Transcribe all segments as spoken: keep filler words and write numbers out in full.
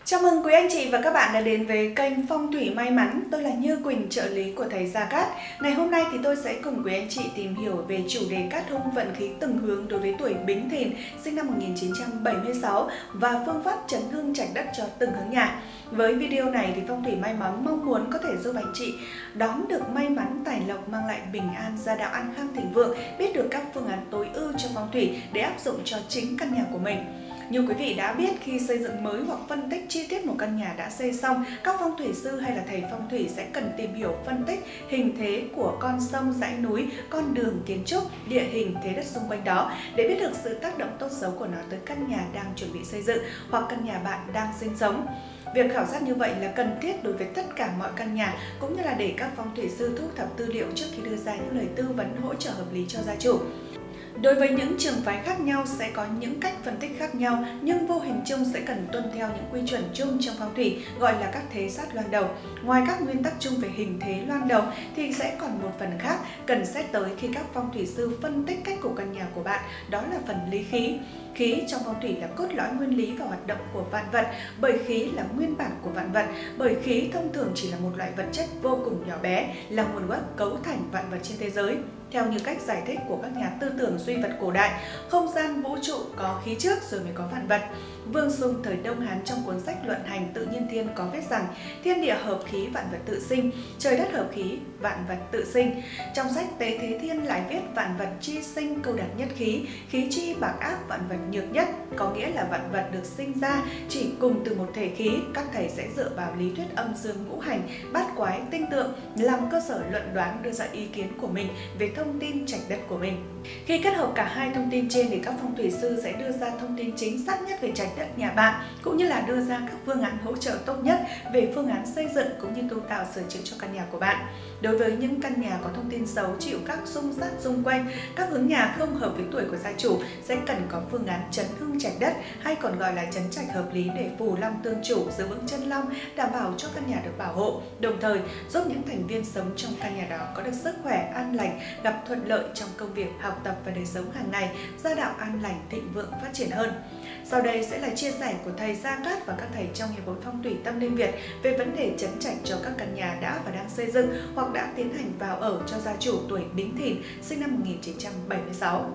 Chào mừng quý anh chị và các bạn đã đến với kênh Phong thủy may mắn. Tôi là Như Quỳnh, trợ lý của thầy Gia Cát. Ngày hôm nay thì tôi sẽ cùng quý anh chị tìm hiểu về chủ đề cát hung vận khí từng hướng đối với tuổi Bính Thìn, sinh năm một nghìn chín trăm bảy mươi sáu và phương pháp chấn hưng trạch đất cho từng hướng nhà. Với video này thì Phong thủy may mắn mong muốn có thể giúp anh chị đón được may mắn tài lộc, mang lại bình an, gia đạo an khang thịnh vượng, biết được các phương án tối ưu cho phong thủy để áp dụng cho chính căn nhà của mình. Như quý vị đã biết, khi xây dựng mới hoặc phân tích chi tiết một căn nhà đã xây xong, các phong thủy sư hay là thầy phong thủy sẽ cần tìm hiểu phân tích hình thế của con sông, dãy núi, con đường, kiến trúc, địa hình, thế đất xung quanh đó để biết được sự tác động tốt xấu của nó tới căn nhà đang chuẩn bị xây dựng hoặc căn nhà bạn đang sinh sống. Việc khảo sát như vậy là cần thiết đối với tất cả mọi căn nhà, cũng như là để các phong thủy sư thu thập tư liệu trước khi đưa ra những lời tư vấn hỗ trợ hợp lý cho gia chủ. Đối với những trường phái khác nhau sẽ có những cách phân tích khác nhau, nhưng vô hình chung sẽ cần tuân theo những quy chuẩn chung trong phong thủy, gọi là các thế sát loan đầu. Ngoài các nguyên tắc chung về hình thế loan đầu thì sẽ còn một phần khác cần xét tới khi các phong thủy sư phân tích cách của căn nhà của bạn, đó là phần lý khí. Khí trong phong thủy là cốt lõi nguyên lý và hoạt động của vạn vật, bởi khí là nguyên bản của vạn vật, bởi khí thông thường chỉ là một loại vật chất vô cùng nhỏ bé, là nguồn gốc cấu thành vạn vật trên thế giới. Theo như cách giải thích của các nhà tư tưởng duy vật cổ đại, không gian vũ trụ có khí trước rồi mới có vạn vật. Vương Sung thời Đông Hán trong cuốn sách Luận Hành Tự Nhiên Thiên có viết rằng thiên địa hợp khí vạn vật tự sinh, trời đất hợp khí vạn vật tự sinh. Trong sách Tế Thế Thiên lại viết vạn vật chi sinh câu đạt nhất khí, khí chi bạc ác vạn vật nhược nhất, có nghĩa là vạn vật được sinh ra chỉ cùng từ một thể khí. Các thầy sẽ dựa vào lý thuyết âm dương ngũ hành, bát quái, tinh tượng làm cơ sở luận đoán, đưa ra ý kiến của mình về thông tin trạch đất của mình. Khi kết hợp cả hai thông tin trên thì các phong thủy sư sẽ đưa ra thông tin chính xác nhất về trạch đất nhà bạn, cũng như là đưa ra các phương án hỗ trợ tốt nhất về phương án xây dựng cũng như tu tạo sửa chữa cho căn nhà của bạn. Đối với những căn nhà có thông tin xấu, chịu các xung sát xung quanh, các hướng nhà không hợp với tuổi của gia chủ sẽ cần có phương án chấn hưng trạch đất, hay còn gọi là chấn trạch hợp lý, để phù long tương chủ, giữ vững chân long, đảm bảo cho căn nhà được bảo hộ, đồng thời giúp những thành viên sống trong căn nhà đó có được sức khỏe an lành, gặp thuận lợi trong công việc, học tập và đời sống hàng ngày, gia đạo an lành, thịnh vượng, phát triển hơn. Sau đây sẽ là chia sẻ của thầy Gia Cát và các thầy trong Hiệp hội Phong thủy Tâm Linh Việt về vấn đề chấn trạch cho các căn nhà đã và đang xây dựng hoặc đã tiến hành vào ở cho gia chủ tuổi Bính Thìn, sinh năm một nghìn chín trăm bảy mươi sáu.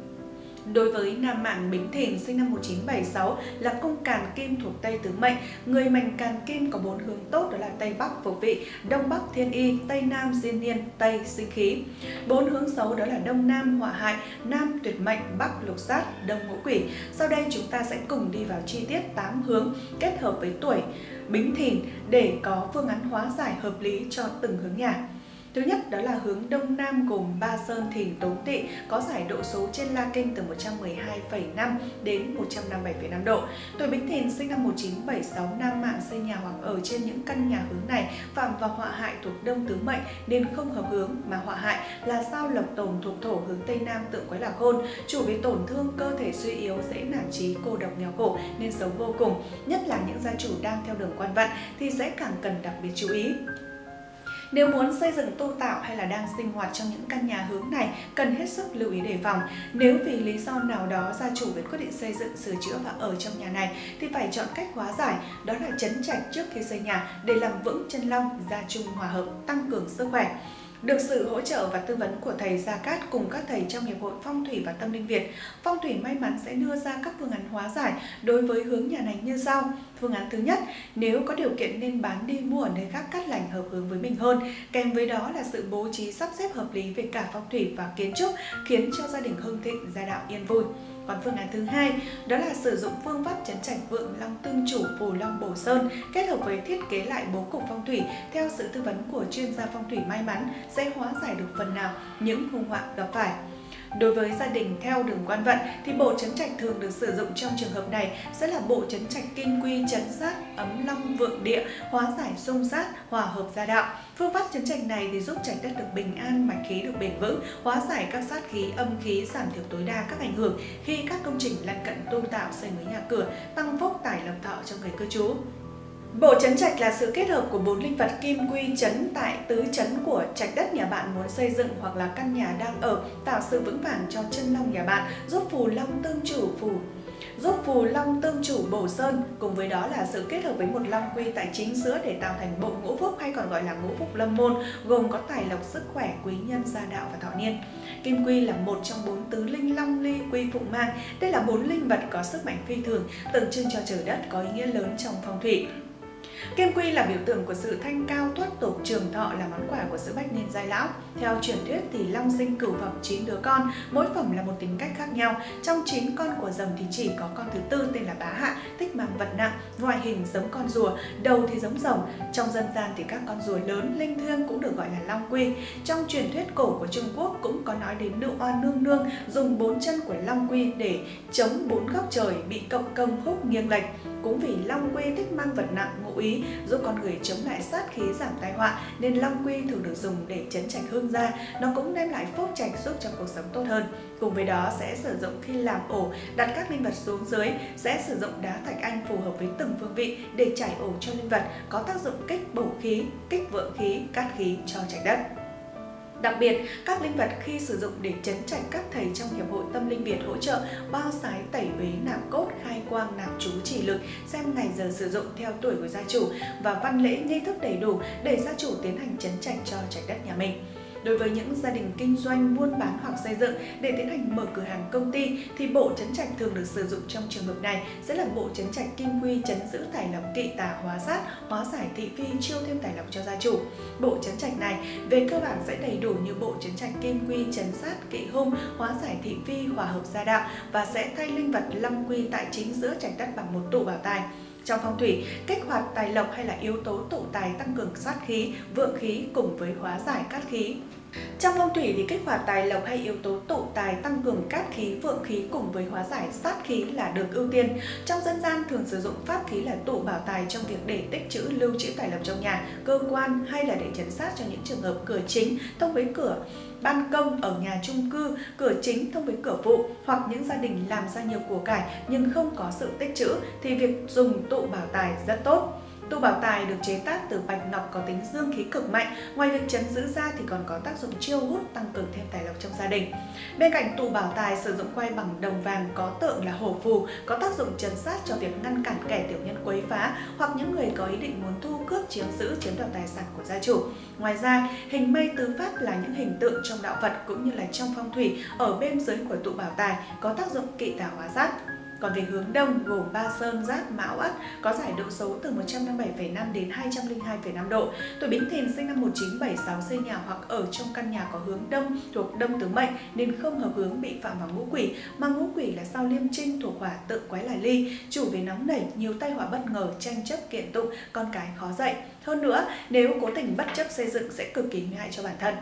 Đối với nam mạng Bính Thìn sinh năm một nghìn chín trăm bảy mươi sáu là cung càn kim thuộc Tây tứ mệnh. Người mệnh càn kim có bốn hướng tốt, đó là Tây Bắc phục vị, Đông Bắc thiên y, Tây Nam diên niên, Tây sinh khí. Bốn hướng xấu đó là Đông Nam họa hại, Nam tuyệt mệnh, Bắc lục sát, Đông ngũ quỷ. Sau đây chúng ta sẽ cùng đi vào chi tiết tám hướng kết hợp với tuổi Bính Thìn để có phương án hóa giải hợp lý cho từng hướng nhà. Thứ nhất đó là hướng Đông Nam gồm Ba Sơn, Thìn, Tốn, Tỵ, có giải độ số trên La Kinh từ một trăm mười hai phẩy năm đến một trăm năm mươi bảy phẩy năm độ. Tuổi Bính Thìn sinh năm một nghìn chín trăm bảy mươi sáu, nam mạng xây nhà hoặc ở trên những căn nhà hướng này phạm vào họa hại thuộc Đông tứ mệnh nên không hợp hướng, mà họa hại là sao Lộc Tồn thuộc thổ hướng Tây Nam tượng quái là Khôn, chủ về tổn thương cơ thể suy yếu, dễ nản chí, cô độc nghèo khổ nên xấu vô cùng. Nhất là những gia chủ đang theo đường quan vận thì sẽ càng cần đặc biệt chú ý. Nếu muốn xây dựng tu tạo hay là đang sinh hoạt trong những căn nhà hướng này, cần hết sức lưu ý đề phòng. Nếu vì lý do nào đó gia chủ vẫn quyết định xây dựng, sửa chữa và ở trong nhà này thì phải chọn cách hóa giải, đó là chấn trạch trước khi xây nhà để làm vững chân long, gia chung hòa hợp, tăng cường sức khỏe. Được sự hỗ trợ và tư vấn của thầy Gia Cát cùng các thầy trong Hiệp hội Phong thủy và Tâm Linh Việt, Phong thủy may mắn sẽ đưa ra các phương án hóa giải đối với hướng nhà này như sau. Phương án thứ nhất, nếu có điều kiện nên bán đi mua ở nơi khác cát lành hợp hướng với mình hơn, kèm với đó là sự bố trí sắp xếp hợp lý về cả phong thủy và kiến trúc, khiến cho gia đình hưng thịnh, gia đạo yên vui. Còn phương án thứ hai, đó là sử dụng phương pháp chấn trạch vượng long tương chủ, phù long bổ sơn, kết hợp với thiết kế lại bố cục phong thủy theo sự tư vấn của chuyên gia phong thủy may mắn sẽ hóa giải được phần nào những hung họa gặp phải. Đối với gia đình theo đường quan vận thì bộ chấn trạch thường được sử dụng trong trường hợp này sẽ là bộ chấn trạch kim quy, chấn sát, ấm long, vượng địa, hóa giải xung sát, hòa hợp gia đạo. Phương pháp chấn trạch này thì giúp trạch đất được bình an, mạch khí được bền vững, hóa giải các sát khí, âm khí, giảm thiểu tối đa các ảnh hưởng khi các công trình lân cận tu tạo, xây mới nhà cửa, tăng phúc tài lộc thọ cho người cư trú. Bộ chấn trạch là sự kết hợp của bốn linh vật kim quy chấn tại tứ chấn của trạch đất nhà bạn muốn xây dựng hoặc là căn nhà đang ở, tạo sự vững vàng cho chân long nhà bạn, giúp phù long tương chủ phù Giúp phù long tương chủ bổ sơn, cùng với đó là sự kết hợp với một long quy tại chính giữa để tạo thành bộ ngũ phúc hay còn gọi là ngũ phúc lâm môn, gồm có tài lộc, sức khỏe, quý nhân, gia đạo và thọ niên. Kim quy là một trong bốn tứ linh long ly quy phụng mang. Đây là bốn linh vật có sức mạnh phi thường, tượng trưng cho trời đất, có ý nghĩa lớn trong phong thủy. Kim quy là biểu tượng của sự thanh cao thoát tục, trường thọ, là món quà của sự bách niên giai lão. Theo truyền thuyết thì long sinh cửu phẩm chín đứa con, mỗi phẩm là một tính cách khác nhau. Trong chín con của rồng thì chỉ có con thứ tư tên là Bá Hạ, thích mang vật nặng, ngoại hình giống con rùa, đầu thì giống rồng. Trong dân gian thì các con rùa lớn linh thiêng cũng được gọi là long quy. Trong truyền thuyết cổ của Trung Quốc cũng có nói đến nữ oa nương nương dùng bốn chân của long quy để chống bốn góc trời bị cộng công húc nghiêng lệch. Cũng vì long quy thích mang vật nặng, ngụ ý giúp con người chống lại sát khí, giảm tai họa, nên long quy thường được dùng để trấn trạch hương gia. Nó cũng đem lại phúc trạch, giúp cho cuộc sống tốt hơn. Cùng với đó sẽ sử dụng khi làm ổ, đặt các linh vật xuống dưới, sẽ sử dụng đá thạch anh phù hợp với từng phương vị để trải ổ cho linh vật, có tác dụng kích bổ khí, kích vượng khí, cát khí cho trạch đất. Đặc biệt, các linh vật khi sử dụng để trấn trạch, các thầy trong Hiệp hội Tâm Linh Việt hỗ trợ bao sái, tẩy uế, nạp cốt, khai quang, nạp chú, chỉ lực, xem ngày giờ sử dụng theo tuổi của gia chủ và văn lễ nghi thức đầy đủ để gia chủ tiến hành trấn trạch cho trạch đất nhà mình. Đối với những gia đình kinh doanh, buôn bán hoặc xây dựng để tiến hành mở cửa hàng, công ty thì bộ trấn trạch thường được sử dụng trong trường hợp này sẽ là bộ trấn trạch kim quy, trấn giữ tài lộc, kỵ tà hóa sát, hóa giải thị phi, chiêu thêm tài lộc cho gia chủ. Bộ trấn trạch này về cơ bản sẽ đầy đủ như bộ trấn trạch kim quy, trấn sát, kỵ hung, hóa giải thị phi, hòa hợp gia đạo và sẽ thay linh vật long quy tại chính giữa trạch đất bằng một tụ bảo tài. Trong phong thủy, kích hoạt tài lộc hay là yếu tố tụ tài tăng cường sát khí, vượng khí cùng với hóa giải cát khí. Trong phong thủy thì kích hoạt tài lộc hay yếu tố tụ tài tăng cường cát khí, vượng khí cùng với hóa giải sát khí là được ưu tiên. Trong dân gian thường sử dụng pháp khí là tụ bảo tài trong việc để tích trữ, lưu trữ tài lộc trong nhà, cơ quan hay là để trấn sát cho những trường hợp cửa chính thông với cửa ban công ở nhà chung cư, cửa chính thông với cửa phụ, hoặc những gia đình làm ra nhiều của cải nhưng không có sự tích trữ thì việc dùng tụ bảo tài rất tốt. Tụ bảo tài được chế tác từ bạch ngọc có tính dương khí cực mạnh, ngoài việc trấn giữ ra thì còn có tác dụng chiêu hút, tăng cường thêm tài lộc trong gia đình. Bên cạnh tụ bảo tài sử dụng quay bằng đồng vàng có tượng là hổ phù, có tác dụng trấn sát cho việc ngăn cản kẻ tiểu nhân quấy phá hoặc những người có ý định muốn thu cướp, chiếm giữ, chiếm đoạt tài sản của gia chủ. Ngoài ra, hình mây tứ pháp là những hình tượng trong đạo Phật cũng như là trong phong thủy ở bên dưới của tụ bảo tài có tác dụng kỵ tà hóa sát. Còn về hướng đông gồm Ba Sơn, Giáp, Mão, Ất có giải độ số từ một trăm năm mươi bảy phẩy năm đến hai trăm lẻ hai phẩy năm độ. Tuổi Bính Thìn sinh năm một nghìn chín trăm bảy mươi sáu xây nhà hoặc ở trong căn nhà có hướng đông thuộc đông tứ mệnh nên không hợp hướng, bị phạm vào ngũ quỷ, mà ngũ quỷ là sao liêm trinh thuộc hỏa, tự quái là ly, chủ về nóng nảy, nhiều tai họa bất ngờ, tranh chấp kiện tụng, con cái khó dạy. Hơn nữa, nếu cố tình bất chấp xây dựng sẽ cực kỳ nguy hại cho bản thân.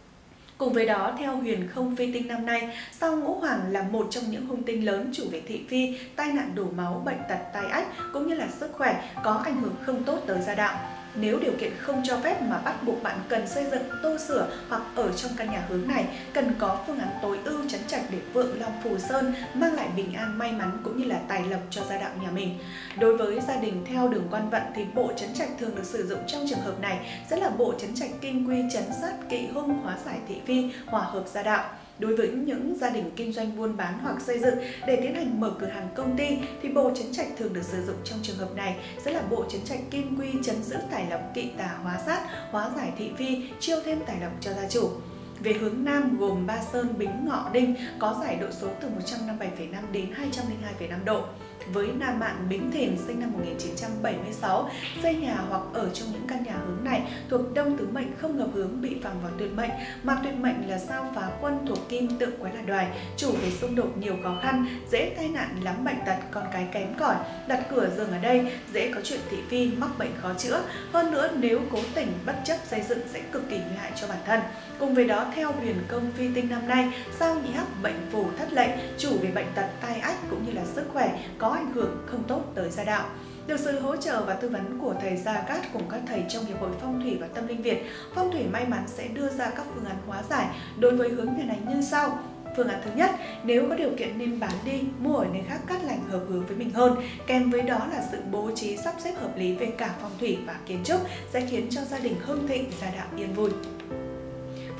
Cùng với đó, theo huyền không phi tinh năm nay, sao ngũ hoàng là một trong những hung tinh lớn chủ về thị phi, tai nạn đổ máu, bệnh tật, tai ách cũng như là sức khỏe có ảnh hưởng không tốt tới gia đạo. Nếu điều kiện không cho phép mà bắt buộc bạn cần xây dựng, tô sửa hoặc ở trong căn nhà hướng này, cần có phương án tối ưu trấn trạch để vượng long phù sơn, mang lại bình an, may mắn cũng như là tài lộc cho gia đạo nhà mình. Đối với gia đình theo đường quan vận thì bộ trấn trạch thường được sử dụng trong trường hợp này sẽ là bộ trấn trạch kim quy, trấn sát, kỵ hung, hóa giải thị phi, hòa hợp gia đạo. Đối với những gia đình kinh doanh buôn bán hoặc xây dựng để tiến hành mở cửa hàng, công ty thì bộ trấn trạch thường được sử dụng trong trường hợp này sẽ là bộ trấn trạch kim quy, trấn giữ tài lộc, kỵ tà hóa sát, hóa giải thị phi, chiêu thêm tài lộc cho gia chủ. Về hướng nam gồm Ba Sơn, Bính, Ngọ, Đinh có giải độ số từ một trăm năm mươi bảy phẩy năm đến hai trăm lẻ hai phẩy năm độ. Với nam mạng Bính Thìn sinh năm một nghìn chín trăm bảy mươi sáu, xây nhà hoặc ở trong những căn nhà hướng này thuộc đông tứ mệnh không hợp hướng, bị phạm vào tuyệt mệnh, mà tuyệt mệnh là sao phá quân thuộc kim, tượng quái là đoài, chủ về xung đột, nhiều khó khăn, dễ tai nạn, lắm bệnh tật, con cái kém cỏi, đặt cửa giường ở đây dễ có chuyện thị phi, mắc bệnh khó chữa. Hơn nữa, nếu cố tình bất chấp xây dựng sẽ cực kỳ nguy hại cho bản thân. Cùng với đó, theo huyền công phi tinh năm nay, sao nhị hắc bệnh phù thất lệnh, chủ về bệnh tật, tai ách cũng như là sức khỏe có ảnh hưởng không tốt tới gia đạo. Được sự hỗ trợ và tư vấn của thầy Gia Cát cùng các thầy trong Hiệp hội Phong thủy và Tâm Linh Việt, Phong thủy may mắn sẽ đưa ra các phương án hóa giải đối với hướng nhà này như sau. Phương án thứ nhất, nếu có điều kiện nên bán đi, mua ở nơi khác cát lành hợp hướng với mình hơn, kèm với đó là sự bố trí sắp xếp hợp lý về cả phong thủy và kiến trúc sẽ khiến cho gia đình hưng thịnh, gia đạo yên vui.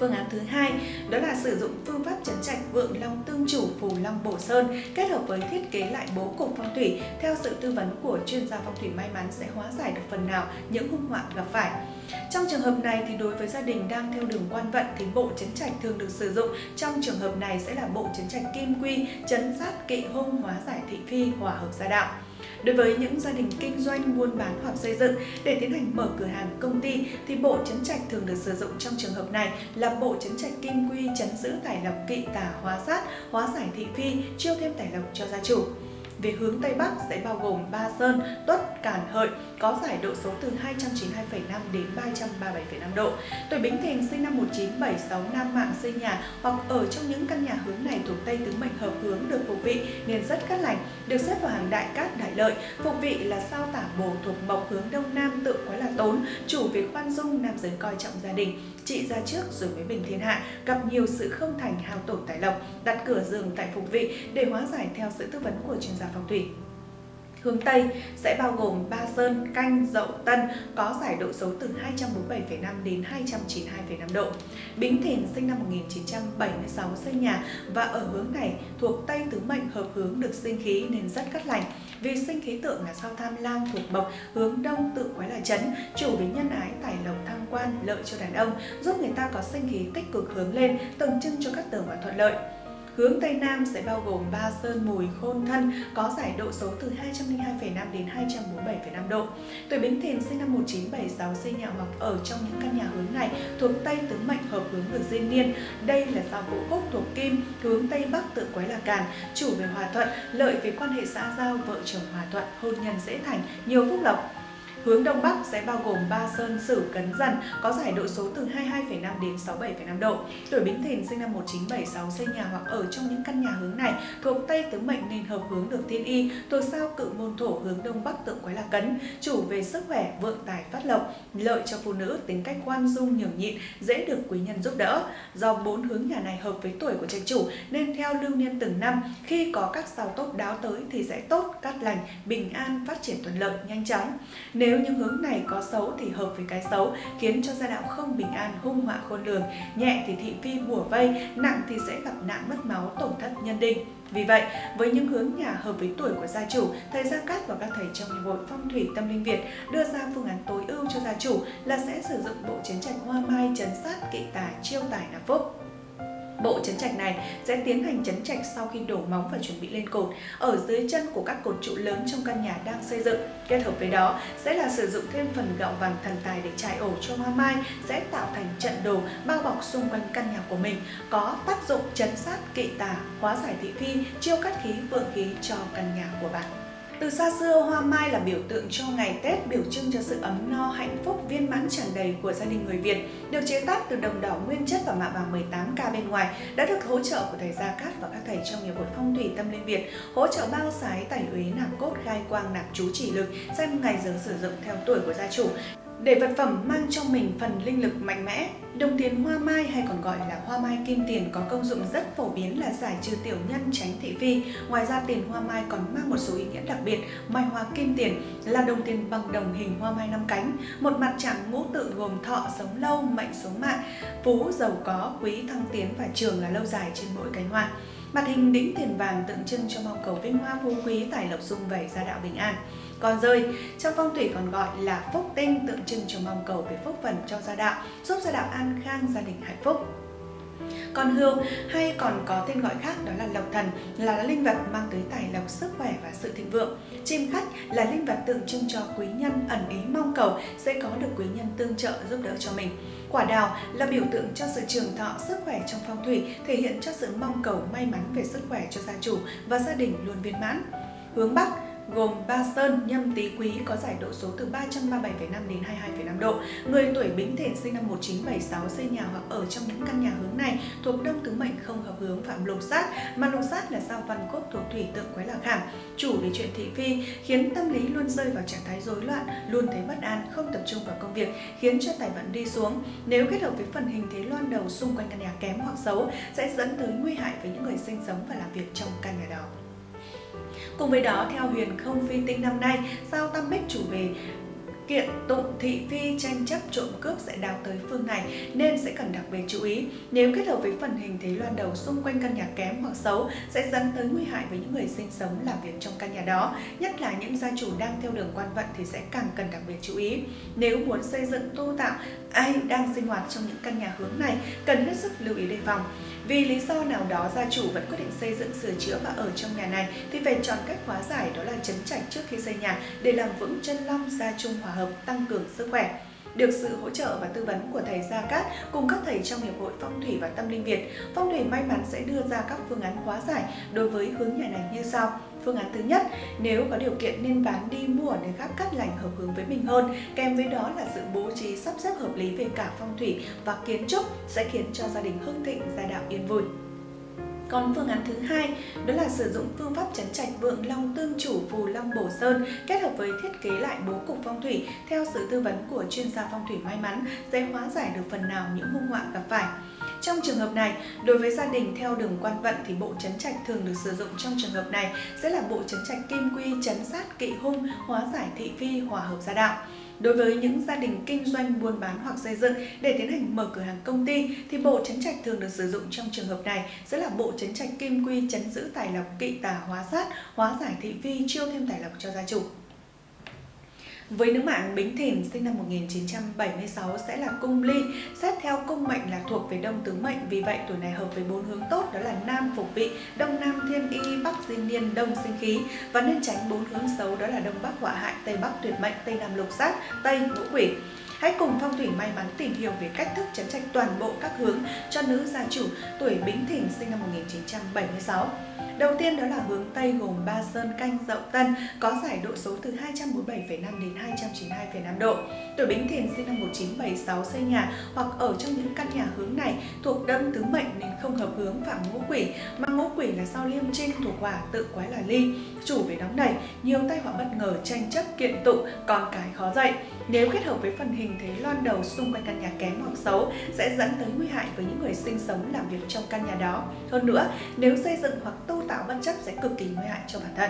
Phương án thứ hai đó là sử dụng phương pháp trấn trạch vượng long tương chủ phù long bổ sơn kết hợp với thiết kế lại bố cục phong thủy theo sự tư vấn của chuyên gia phong thủy may mắn sẽ hóa giải được phần nào những hung họa gặp phải. Trong trường hợp này thì đối với gia đình đang theo đường quan vận thì bộ trấn trạch thường được sử dụng trong trường hợp này sẽ là bộ trấn trạch kim quy, trấn sát kỵ hung, hóa giải thị phi, hòa hợp gia đạo. Đối với những gia đình kinh doanh, buôn bán hoặc xây dựng để tiến hành mở cửa hàng công ty thì bộ trấn trạch thường được sử dụng trong trường hợp này là bộ trấn trạch kim quy, trấn giữ tài lộc, kỵ tà, hóa sát, hóa giải thị phi, chiêu thêm tài lộc cho gia chủ. Về hướng Tây Bắc sẽ bao gồm Ba Sơn, Tuất, Càn, Hợi, có giải độ số từ hai trăm chín mươi hai phẩy năm đến ba trăm ba mươi bảy phẩy năm độ. Tuổi Bính Thìn sinh năm một nghìn chín trăm bảy mươi sáu, nam mạng, xây nhà hoặc ở trong những căn nhà hướng này thuộc Tây tứ mệnh hợp hướng được phục vị nên rất cát lành, được xếp vào hàng đại cát đại lợi. Phục vị là sao Tả Bổ thuộc mộc hướng Đông Nam, tự quái là tốn, chủ về khoan dung, nam giới coi trọng gia đình, trị ra trước rồi mới bình thiên hạ, gặp nhiều sự không thành, hao tổn tài lộc, đặt cửa giường tại phục vị để hóa giải theo sự tư vấn của chuyên gia phong thủy. Hướng Tây sẽ bao gồm Ba Sơn, Canh, Dậu, Tân, có giải độ số từ hai trăm bốn mươi bảy phẩy năm đến hai trăm chín mươi hai phẩy năm độ. Bính Thìn sinh năm một nghìn chín trăm bảy mươi sáu, xây nhà và ở hướng này thuộc Tây tứ mệnh hợp hướng được sinh khí nên rất cát lành. Vì sinh khí tượng là sao Tham Lang thuộc mộc, hướng Đông tự quái là trấn, chủ về nhân ái, tài lộc, thăng quan, lợi cho đàn ông, giúp người ta có sinh khí tích cực hướng lên, tượng trưng cho các tường và thuận lợi. Hướng Tây Nam sẽ bao gồm Ba Sơn, Mùi, Khôn, Thân, có giải độ số từ hai trăm linh hai phẩy năm đến hai trăm bốn mươi bảy phẩy năm độ. Tuổi Bính Thìn sinh năm một nghìn chín trăm bảy mươi sáu, xây nhà hoặc ở trong những căn nhà hướng này thuộc Tây tứ mệnh hợp hướng được diên niên. Đây là sao Vũ Khúc thuộc Kim, hướng Tây Bắc tự quái là Càn, chủ về hòa thuận, lợi về quan hệ xã giao, vợ chồng hòa thuận, hôn nhân dễ thành, nhiều phúc lộc. Hướng Đông Bắc sẽ bao gồm Ba Sơn, Sửu, Cấn, Dần, có giải độ số từ hai mươi hai phẩy năm đến sáu mươi bảy phẩy năm độ. Tuổi Bính Thìn sinh năm một nghìn chín trăm bảy mươi sáu, xây nhà hoặc ở trong những căn nhà hướng này thuộc Tây tứ mệnh nên hợp hướng được thiên y, thuộc sao Cự Môn Thổ, hướng Đông Bắc tự quái là Cấn, chủ về sức khỏe, vượng tài, phát lộc, lợi cho phụ nữ, tính cách khoan dung, nhường nhịn, dễ được quý nhân giúp đỡ. Do bốn hướng nhà này hợp với tuổi của trạch chủ nên theo lưu niên từng năm, khi có các sao tốt đáo tới thì sẽ tốt, cát lành, bình an, phát triển thuận lợi, nhanh chóng. Nếu những hướng này có xấu thì hợp với cái xấu, khiến cho gia đạo không bình an, hung họa khôn lường, nhẹ thì thị phi bủa vây, nặng thì sẽ gặp nạn mất máu, tổn thất nhân đinh. Vì vậy, với những hướng nhà hợp với tuổi của gia chủ, thầy Gia Cát và các thầy trong Hiệp hội Phong thủy Tâm linh Việt đưa ra phương án tối ưu cho gia chủ là sẽ sử dụng bộ trấn trạch hoa mai, trấn sát, kỵ tà, chiêu tài nạp phúc. Bộ trấn trạch này sẽ tiến hành trấn trạch sau khi đổ móng và chuẩn bị lên cột ở dưới chân của các cột trụ lớn trong căn nhà đang xây dựng. Kết hợp với đó sẽ là sử dụng thêm phần gạo vàng thần tài để trải ổ cho hoa mai, sẽ tạo thành trận đồ bao bọc xung quanh căn nhà của mình, có tác dụng trấn sát, kỵ tà, hóa giải thị phi, chiêu cát khí, vượng khí cho căn nhà của bạn. Từ xa xưa, hoa mai là biểu tượng cho ngày Tết, biểu trưng cho sự ấm no, hạnh phúc, viên mãn tràn đầy của gia đình người Việt. Được chế tác từ đồng đỏ nguyên chất và mạ vàng mười tám K bên ngoài, đã được hỗ trợ của thầy Gia Cát và các thầy trong Hiệp hội Phong thủy Tâm linh Việt, hỗ trợ bao sái, tẩy uế, nạp cốt, khai quang, nạp chú chỉ lực, xem ngày giờ sử dụng theo tuổi của gia chủ, để vật phẩm mang trong mình phần linh lực mạnh mẽ. Đồng tiền hoa mai hay còn gọi là hoa mai kim tiền có công dụng rất phổ biến là giải trừ tiểu nhân, tránh thị phi. Ngoài ra tiền hoa mai còn mang một số ý nghĩa đặc biệt. Mai hoa kim tiền là đồng tiền bằng đồng hình hoa mai năm cánh, một mặt trạng ngũ tự gồm thọ, sống lâu, mệnh số mạng, phú, giàu có, quý, thăng tiến và trường là lâu dài trên mỗi cánh hoa. Mặt hình đĩnh tiền vàng tượng trưng cho mong cầu vinh hoa phú quý, tài lộc sum vầy, gia đạo bình an. Con rơi trong phong thủy còn gọi là phúc tinh, tượng trưng cho mong cầu về phúc phần cho gia đạo, giúp gia đạo an khang, gia đình hạnh phúc. Con hươu hay còn có tên gọi khác đó là lộc thần, là linh vật mang tới tài lộc, sức khỏe và sự thịnh vượng. Chim khách là linh vật tượng trưng cho quý nhân, ẩn ý mong cầu sẽ có được quý nhân tương trợ giúp đỡ cho mình. Quả đào là biểu tượng cho sự trường thọ, sức khỏe trong phong thủy, thể hiện cho sự mong cầu may mắn về sức khỏe cho gia chủ và gia đình luôn viên mãn. Hướng Bắc gồm Ba Sơn, Nhâm, Tý, Quý, có giải độ số từ ba trăm ba mươi bảy phẩy năm đến hai mươi hai phẩy năm độ. Người tuổi Bính Thìn sinh năm một nghìn chín trăm bảy mươi sáu, xây nhà hoặc ở trong những căn nhà hướng này thuộc Đông tứ mệnh không hợp hướng, phạm lục sát, mà lục sát là sao Văn Cốt thuộc thủy, tượng quái là khảm, chủ về chuyện thị phi, khiến tâm lý luôn rơi vào trạng thái rối loạn, luôn thấy bất an, không tập trung vào công việc, khiến cho tài vận đi xuống. Nếu kết hợp với phần hình thế loan đầu xung quanh căn nhà kém hoặc xấu sẽ dẫn tới nguy hại với những người sinh sống và làm việc trong căn nhà đó. Cùng với đó, theo huyền không phi tinh năm nay, sao Tam Bích chủ về kiện tụng, thị phi, tranh chấp, trộm cướp sẽ đào tới phương này nên sẽ cần đặc biệt chú ý. Nếu kết hợp với phần hình thế loan đầu xung quanh căn nhà kém hoặc xấu sẽ dẫn tới nguy hại với những người sinh sống làm việc trong căn nhà đó, nhất là những gia chủ đang theo đường quan vận thì sẽ càng cần đặc biệt chú ý. Nếu muốn xây dựng tu tạo, ai đang sinh hoạt trong những căn nhà hướng này cần hết sức lưu ý đề phòng. Vì lý do nào đó gia chủ vẫn quyết định xây dựng, sửa chữa và ở trong nhà này thì phải chọn cách hóa giải, đó là trấn trạch trước khi xây nhà để làm vững chân long, gia chung hòa hợp, tăng cường sức khỏe. Được sự hỗ trợ và tư vấn của thầy Gia Cát cùng các thầy trong Hiệp hội Phong thủy và Tâm linh Việt, Phong thủy may mắn sẽ đưa ra các phương án hóa giải đối với hướng nhà này như sau. Phương án thứ nhất, nếu có điều kiện nên bán đi mua ở nơi khác cát lành hợp hướng với mình hơn, kèm với đó là sự bố trí sắp xếp hợp lý về cả phong thủy và kiến trúc sẽ khiến cho gia đình hưng thịnh, gia đạo yên vui. Còn phương án thứ hai, đó là sử dụng phương pháp trấn trạch vượng long tương chủ phù long bổ sơn kết hợp với thiết kế lại bố cục phong thủy theo sự tư vấn của chuyên gia phong thủy may mắn sẽ hóa giải được phần nào những hung họa gặp phải. Trong trường hợp này, đối với gia đình theo đường quan vận thì bộ trấn trạch thường được sử dụng trong trường hợp này sẽ là bộ trấn trạch kim quy trấn sát kỵ hung, hóa giải thị phi, hòa hợp gia đạo. Đối với những gia đình kinh doanh, buôn bán hoặc xây dựng để tiến hành mở cửa hàng công ty thì bộ trấn trạch thường được sử dụng trong trường hợp này sẽ là bộ trấn trạch kim quy trấn giữ tài lộc, kỵ tà hóa sát, hóa giải thị phi, chiêu thêm tài lộc cho gia chủ. Với nữ mạng Bính Thìn sinh năm một nghìn chín trăm bảy mươi sáu sẽ là cung ly, xét theo cung mệnh là thuộc về đông tứ mệnh, vì vậy tuổi này hợp với bốn hướng tốt, đó là nam phục vị, đông nam thiên y, bắc diên niên, đông sinh khí, và nên tránh bốn hướng xấu, đó là đông bắc họa hại, tây bắc tuyệt mệnh, tây nam lục sát, tây ngũ quỷ. Hãy cùng Phong thủy may mắn tìm hiểu về cách thức trấn trạch toàn bộ các hướng cho nữ gia chủ tuổi Bính Thìn sinh năm một nghìn chín trăm bảy mươi sáu. Đầu tiên đó là hướng Tây gồm Ba Sơn, Canh, Dậu, Tân, có giải độ số từ hai trăm bốn mươi bảy phẩy năm đến hai trăm chín mươi hai phẩy năm độ. Tuổi Bính Thìn sinh năm một nghìn chín trăm bảy mươi sáu xây nhà hoặc ở trong những căn nhà hướng này thuộc đông tứ mệnh nên không hợp hướng phạm ngũ quỷ, mà ngũ quỷ là sao Liêm Trinh thuộc hỏa, tự quái là ly, chủ về nóng nảy, nhiều tai họa bất ngờ, tranh chấp, kiện tụng, con cái khó dạy. Nếu kết hợp với phần hình thế loan đầu xung quanh căn nhà kém hoặc xấu sẽ dẫn tới nguy hại với những người sinh sống làm việc trong căn nhà đó. Hơn nữa, nếu xây dựng hoặc tu tạo bất chấp sẽ cực kỳ nguy hại cho bản thân.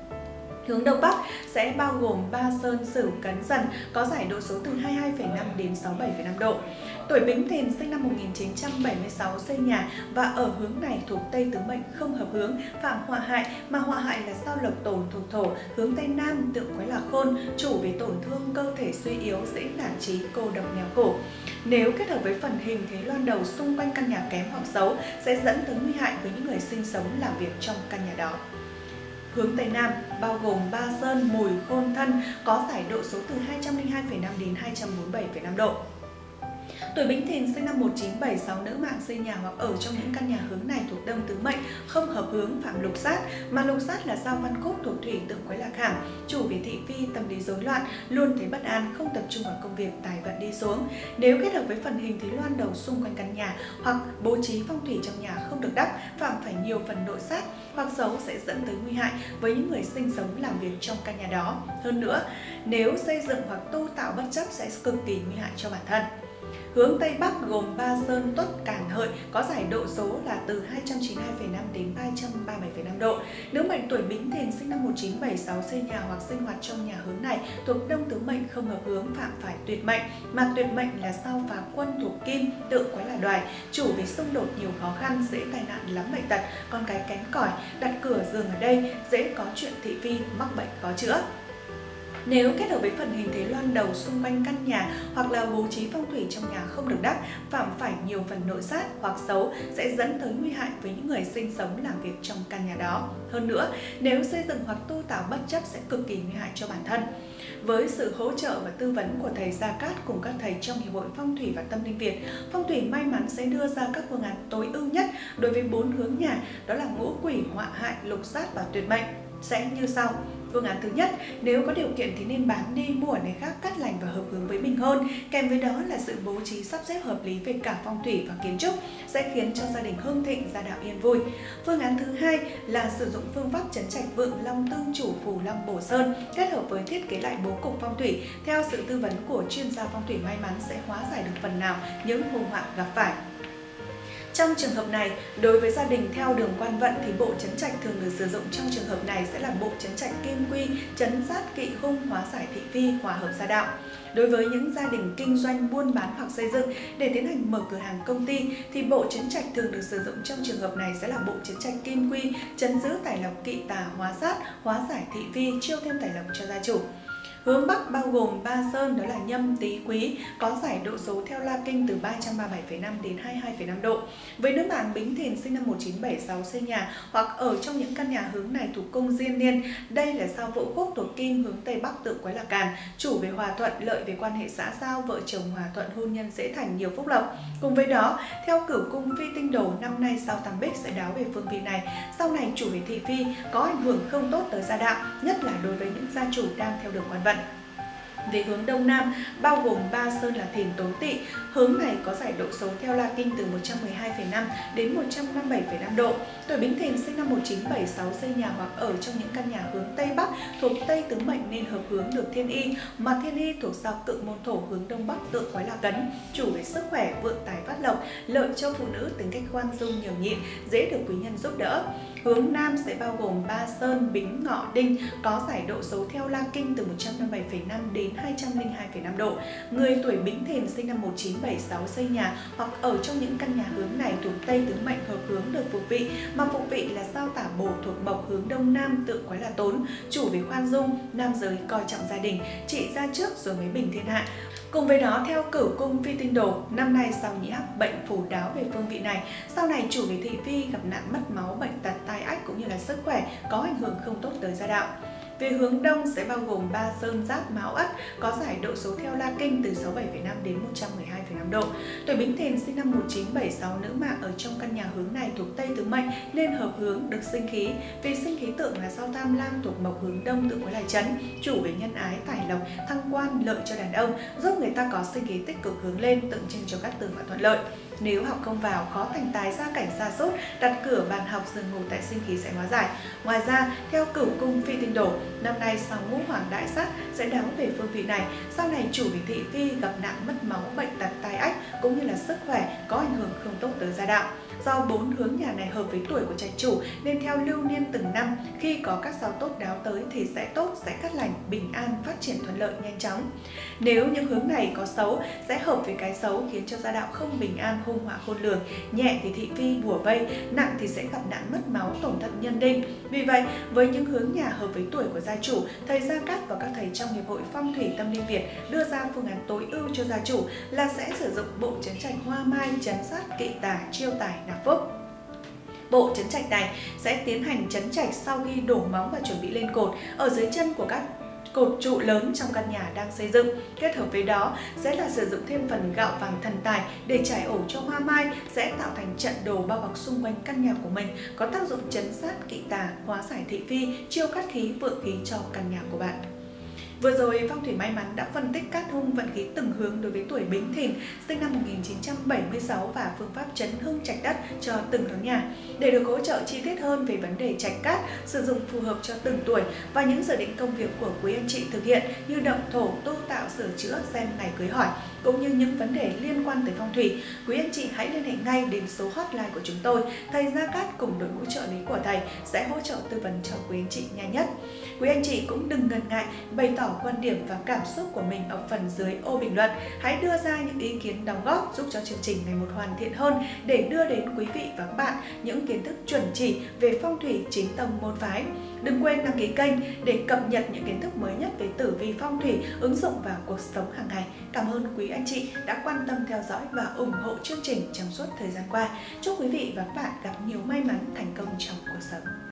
Hướng Đông Bắc sẽ bao gồm Ba Sơn, Sửu, Cấn, Dần, có giải độ số từ hai mươi hai phẩy năm đến sáu mươi bảy phẩy năm độ. Tuổi Bính Thìn sinh năm một nghìn chín trăm bảy mươi sáu xây nhà và ở hướng này thuộc Tây tứ mệnh, không hợp hướng, phạm họa hại, mà họa hại là sao Lộc Tồn thuộc thổ, hướng Tây Nam tự quái là khôn, chủ về tổn thương cơ thể suy yếu, dễ nản chí, cô độc nghèo khổ. Nếu kết hợp với phần hình thế loan đầu xung quanh căn nhà kém hoặc xấu sẽ dẫn tới nguy hại với những người sinh sống làm việc trong căn nhà đó. Hướng Tây Nam bao gồm Ba Sơn, Mùi, Khôn, Thân, có giải độ số từ hai trăm lẻ hai phẩy năm đến hai trăm bốn mươi bảy phẩy năm độ. Tuổi Bính Thìn sinh năm một nghìn chín trăm bảy mươi sáu nữ mạng xây nhà hoặc ở trong những căn nhà hướng này thuộc đông tứ mệnh, không hợp hướng, phạm lục sát, mà lục sát là sao Văn Cốt thuộc thủy, tượng quái lạc hàm, chủ về thị phi, tâm lý rối loạn, luôn thấy bất an, không tập trung vào công việc, tài vận đi xuống. Nếu kết hợp với phần hình thế loan đầu xung quanh căn nhà hoặc bố trí phong thủy trong nhà không được đắp, phạm phải nhiều phần nội sát hoặc xấu sẽ dẫn tới nguy hại với những người sinh sống làm việc trong căn nhà đó. Hơn nữa, nếu xây dựng hoặc tu tạo bất chấp sẽ cực kỳ nguy hại cho bản thân. Hướng Tây Bắc gồm Ba Sơn, Tuất, Càn, Hợi, có giải độ số là từ hai trăm chín mươi hai phẩy năm đến ba trăm ba mươi bảy phẩy năm độ. Nữ mệnh tuổi Bính Thìn sinh năm một nghìn chín trăm bảy mươi sáu xây nhà hoặc sinh hoạt trong nhà hướng này thuộc đông tứ mệnh, không hợp hướng, phạm phải tuyệt mệnh, mà tuyệt mệnh là sao Phá Quân thuộc kim, tượng quái là đoài, chủ về xung đột, nhiều khó khăn, dễ tai nạn, lắm bệnh tật, con cái kén cỏi, đặt cửa giường ở đây, dễ có chuyện thị phi, mắc bệnh khó chữa. Nếu kết hợp với phần hình thế loan đầu xung quanh căn nhà hoặc là bố trí phong thủy trong nhà không được đắp, phạm phải nhiều phần nội sát hoặc xấu sẽ dẫn tới nguy hại với những người sinh sống làm việc trong căn nhà đó. Hơn nữa, nếu xây dựng hoặc tu tạo bất chấp sẽ cực kỳ nguy hại cho bản thân. Với sự hỗ trợ và tư vấn của thầy Gia Cát cùng các thầy trong Hiệp hội Phong thủy và Tâm linh Việt, Phong thủy may mắn sẽ đưa ra các phương án tối ưu nhất đối với bốn hướng nhà, đó là ngũ quỷ, họa hại, lục sát và tuyệt mệnh sẽ như sau. Phương án thứ nhất, nếu có điều kiện thì nên bán đi mua ở nơi khác cát lành và hợp hướng với mình hơn, kèm với đó là sự bố trí sắp xếp hợp lý về cả phong thủy và kiến trúc sẽ khiến cho gia đình hưng thịnh, gia đạo yên vui. Phương án thứ hai là sử dụng phương pháp trấn trạch vượng long tương chủ phù long bổ sơn kết hợp với thiết kế lại bố cục phong thủy theo sự tư vấn của chuyên gia phong thủy may mắn sẽ hóa giải được phần nào những hung họa gặp phải. Trong trường hợp này, đối với gia đình theo đường quan vận thì bộ chấn trạch thường được sử dụng trong trường hợp này sẽ là bộ chấn trạch kim quy, chấn sát kỵ hung, hóa giải thị phi, hòa hợp gia đạo. Đối với những gia đình kinh doanh, buôn bán hoặc xây dựng để tiến hành mở cửa hàng công ty thì bộ chấn trạch thường được sử dụng trong trường hợp này sẽ là bộ chấn trạch kim quy, chấn giữ tài lộc, kỵ tà, hóa sát, hóa giải thị phi, chiêu thêm tài lộc cho gia chủ. Hướng Bắc bao gồm ba sơn đó là Nhâm, Tý, Quý, có giải độ số theo La Kinh từ ba trăm ba mươi bảy phẩy năm đến hai mươi hai phẩy năm độ. Với nữ mạng Bính Thìn sinh năm một nghìn chín trăm bảy mươi sáu xây nhà hoặc ở trong những căn nhà hướng này thuộc cung Diên Niên, đây là sao Vũ Khúc thuộc Kim, hướng Tây Bắc tự quái là Càn, chủ về hòa thuận, lợi về quan hệ xã giao, vợ chồng hòa thuận, hôn nhân dễ thành, nhiều phúc lộc. Cùng với đó, theo Cửu cung Phi Tinh Đồ, năm nay sao Tam Bích sẽ đáo về phương vị này, sau này chủ về thị phi, có ảnh hưởng không tốt tới gia đạo, nhất là đối với những gia chủ đang theo đường quan vận. Về hướng Đông Nam, bao gồm ba sơn là Thìn, Tốn, Tỵ. Hướng này có giải độ số theo La Kinh từ một trăm mười hai phẩy năm đến một trăm năm mươi bảy phẩy năm độ. Tuổi Bính Thìn sinh năm một nghìn chín trăm bảy mươi sáu xây nhà hoặc ở trong những căn nhà hướng Tây Bắc thuộc Tây tứ mệnh nên hợp hướng được Thiên Y, mà Thiên Y thuộc sao Cự Môn Thổ, hướng Đông Bắc tự quái là Cấn, chủ về sức khỏe, vượng tài phát lộc, lợi cho phụ nữ, tính cách khoan dung nhường nhịn, dễ được quý nhân giúp đỡ. Hướng Nam sẽ bao gồm ba sơn Bính, Ngọ, Đinh, có giải độ số theo La Kinh từ một trăm năm mươi bảy phẩy năm đến hai trăm lẻ hai phẩy năm độ. Người tuổi Bính Thìn sinh năm một nghìn chín trăm bảy mươi sáu xây nhà hoặc ở trong những căn nhà hướng này thuộc Tây tứ mệnh hợp hướng được phục vị, mà phục vị là sao Tả Bổ thuộc Mộc, hướng Đông Nam tự quái là Tốn, chủ về khoan dung, nam giới coi trọng gia đình, trị ra trước rồi mới bình thiên hạ. Cùng với đó, theo Cửu cung Phi Tinh Đồ, năm nay sao Nhĩ Hắc bệnh phù đáo về phương vị này, sau này chủ về thị phi, gặp nạn mất máu, bệnh tật, tai ách cũng như là sức khỏe, có ảnh hưởng không tốt tới gia đạo. Về hướng Đông sẽ bao gồm ba sơn Giáp, Mão, Ất, có giải độ số theo La Kinh từ sáu mươi bảy phẩy năm đến một trăm mười hai phẩy năm độ. Tuổi Bính Thìn sinh năm một nghìn chín trăm bảy mươi sáu, nữ mạng ở trong căn nhà hướng này thuộc Tây tứ mệnh nên hợp hướng được sinh khí. Vì sinh khí tượng là sao Tam Lang thuộc Mộc, hướng Đông tự quái là Chấn, chủ về nhân ái, tài lộc, thăng quan, lợi cho đàn ông, giúp người ta có sinh khí tích cực hướng lên, tượng trưng cho các tường và thuận lợi. Nếu học không vào, khó thành tài, gia cảnh sa sút, đặt cửa bàn học giường ngủ tại sinh khí sẽ hóa giải. Ngoài ra, theo Cửu cung Phi Tinh Đồ, năm nay sao Ngũ Hoàng đại sát sẽ đáo về phương vị này, sau này chủ về thị phi, gặp nạn mất máu, bệnh tật, tai ách cũng như là sức khỏe, có ảnh hưởng không tốt tới gia đạo. Do bốn hướng nhà này hợp với tuổi của trạch chủ nên theo lưu niên từng năm, khi có các sao tốt đáo tới thì sẽ tốt, sẽ cát lành, bình an, phát triển thuận lợi nhanh chóng. Nếu những hướng này có xấu sẽ hợp với cái xấu khiến cho gia đạo không bình an, hung họa khôn lường, nhẹ thì thị phi bủa vây, nặng thì sẽ gặp nạn mất máu, tổn thất nhân đinh. Vì vậy, với những hướng nhà hợp với tuổi của gia chủ, thầy Gia Cát và các thầy trong Hiệp hội Phong thủy Tâm linh Việt đưa ra phương án tối ưu cho gia chủ là sẽ sử dụng bộ chấn trạch Hoa Mai, chấn sát, kỵ tà, chiêu tài, nạp phúc. Bộ chấn trạch này sẽ tiến hành chấn trạch sau khi đổ móng và chuẩn bị lên cột ở dưới chân của các cột trụ lớn trong căn nhà đang xây dựng. Kết hợp với đó sẽ là sử dụng thêm phần gạo vàng thần tài để trải ổ cho hoa mai, sẽ tạo thành trận đồ bao bọc xung quanh căn nhà của mình, có tác dụng chấn sát, kỵ tà, hóa giải thị phi, chiêu cát khí, vượng khí cho căn nhà của bạn. Vừa rồi, Phong thủy may mắn đã phân tích cát hung vận khí từng hướng đối với tuổi Bính Thìn sinh năm một nghìn chín trăm bảy mươi sáu và phương pháp chấn hưng trạch đất cho từng hướng nhà. Để được hỗ trợ chi tiết hơn về vấn đề trạch cát, sử dụng phù hợp cho từng tuổi và những dự định công việc của quý anh chị thực hiện như động thổ, tu tạo, sửa chữa, xem ngày cưới hỏi, cũng như những vấn đề liên quan tới phong thủy, quý anh chị hãy liên hệ ngay đến số hotline của chúng tôi. Thầy Gia Cát cùng đội ngũ trợ lý của thầy sẽ hỗ trợ tư vấn cho quý anh chị nhanh nhất. Quý anh chị cũng đừng ngần ngại bày tỏ quan điểm và cảm xúc của mình ở phần dưới ô bình luận. Hãy đưa ra những ý kiến đóng góp giúp cho chương trình ngày một hoàn thiện hơn để đưa đến quý vị và các bạn những kiến thức chuẩn chỉ về phong thủy chính tông môn phái. Đừng quên đăng ký kênh để cập nhật những kiến thức mới nhất về tử vi phong thủy ứng dụng vào cuộc sống hàng ngày. Cảm ơn quý anh chị đã quan tâm theo dõi và ủng hộ chương trình trong suốt thời gian qua. Chúc quý vị và các bạn gặp nhiều may mắn, thành công trong cuộc sống.